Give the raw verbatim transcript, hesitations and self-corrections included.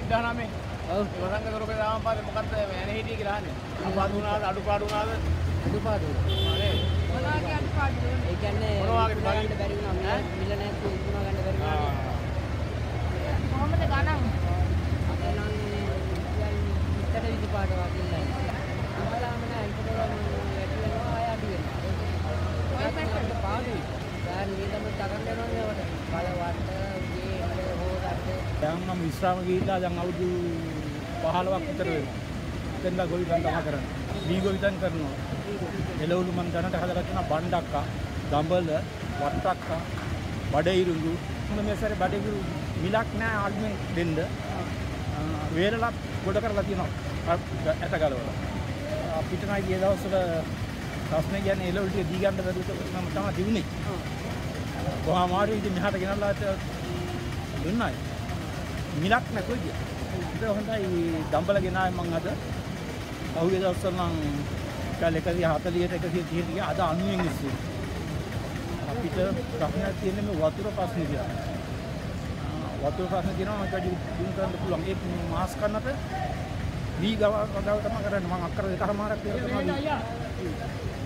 විසිදහනවය. ඔව්. වසංග කරපේ දාම පාරේ මොකද්ද එනේ හිටියේ කියලා අහන්නේ. අපාදු වුණාද අඩුපාඩු වුණාද? අඩුපාඩු. නේ. මොනවාගේ අඩුපාඩු? ඒ කියන්නේ මොනවාගේ ගන්න බැරි වුණා. මිල නැති උතුණා ගන්න බැරි වුණා. කොහොමද ගණන්? ගණන් ඉතට විදිපාඩ වගේ නෑ. අමලාම නෑ ඉතට වැඩි වෙනවා ආය අඩු වෙනවා. ඔය පැත්තට පාඩුයි. දැන් නිදම තරම් වෙනවනේ ඔයාලට. බලවට උගේ ඉන්න හොදන්න. දැන් මම විශ්‍රාම ගිහිල්ලා දැන් අවුරුදු පහළොවක් විතර වෙනවා. දැන් ගොවි ගන්න තමයි කරන්නේ. දී ගොවි ගන්න කරනවා. එළවලු මම දැනට හදලා තියෙනවා බණ්ඩක්කා, දඹල, වට්ටක්කා, බඩිරුඟු. මොන මේ සැරේ බඩිරුඟු මිලක් නෑ ආල්මෙන් දෙන්න. වේරලක් ගොඩ කරලා තියෙනවා. ඇට ගලවලා. අපිට නම් ගිය දවස්වල ප්‍රශ්නේ කියන්නේ එළවලු ටික දී ගන්න බැරුව මම තමයි දිනුනේ. කොහොම අමාරු ඉතින් මෙහාට ගෙනල්ලා දුන්නායි. මිලක් නැතුව ගියා. ඒක හොඳයි දඹල ගෙනාවේ මං අද. අවුවේ දවස්වල නම් කාල එකසිය හතළියට එකසිය තිහට ගියා. අද අනූවෙන් ඉස්සෙ. අපිට ප්‍රශ්නයක් තියෙන්නේ මේ වතුර ප්‍රශ්නේ කියලා. වතුර ප්‍රශ්න තියෙනවා මම වැඩි දිනු කරන්න පුළුවන්. ඒක මාස් කන්නට දී ගාව ගාව තමයි කරන්නේ. මම අක්කර දෙකමාරක් විතර තමයි.